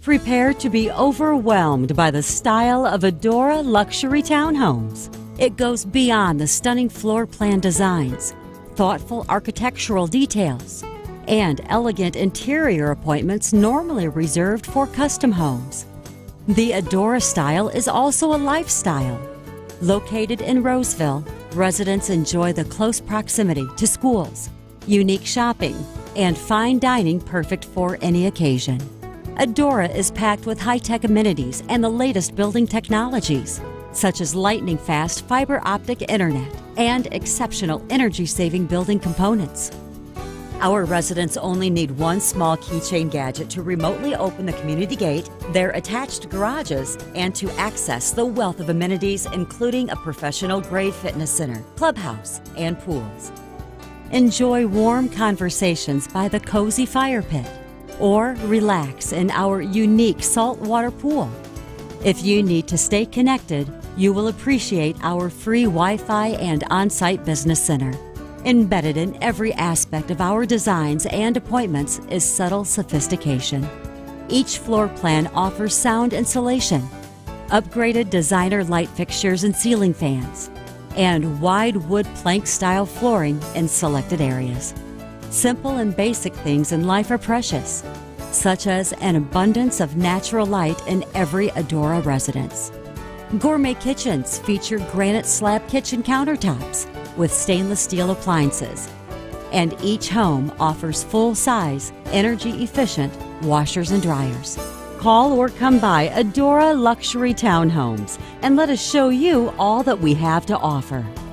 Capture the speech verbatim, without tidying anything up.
Prepare to be overwhelmed by the style of Adora Luxury Townhomes. It goes beyond the stunning floor plan designs, thoughtful architectural details, and elegant interior appointments normally reserved for custom homes. The Adora style is also a lifestyle. Located in Roseville, residents enjoy the close proximity to schools, unique shopping, and fine dining perfect for any occasion. Adora is packed with high-tech amenities and the latest building technologies, such as lightning-fast fiber optic internet and exceptional energy-saving building components. Our residents only need one small keychain gadget to remotely open the community gate, their attached garages, and to access the wealth of amenities, including a professional-grade fitness center, clubhouse, and pools. Enjoy warm conversations by the cozy fire pit, or relax in our unique saltwater pool. If you need to stay connected, you will appreciate our free Wi-Fi and on-site business center. Embedded in every aspect of our designs and appointments is subtle sophistication. Each floor plan offers sound insulation, upgraded designer light fixtures and ceiling fans, and wide wood plank-style flooring in selected areas. Simple and basic things in life are precious, such as an abundance of natural light in every Adora residence. Gourmet kitchens feature granite slab kitchen countertops with stainless steel appliances, and each home offers full-size, energy-efficient washers and dryers. Call or come by Adora Luxury Townhomes and let us show you all that we have to offer.